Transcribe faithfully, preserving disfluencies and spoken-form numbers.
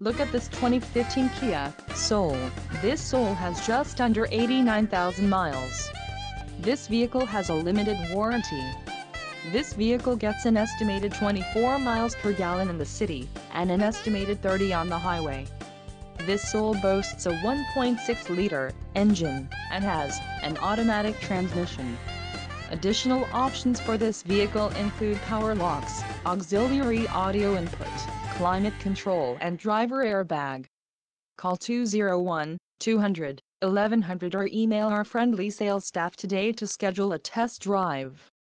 Look at this twenty fifteen Kia Soul. This Soul has just under eighty-nine thousand miles. This vehicle has a limited warranty. This vehicle gets an estimated twenty-four miles per gallon in the city, and an estimated thirty on the highway. This Soul boasts a one point six liter engine, and has an automatic transmission. Additional options for this vehicle include power locks, auxiliary audio input, climate control and driver airbag. Call two oh one, two hundred, eleven hundred or email our friendly sales staff today to schedule a test drive.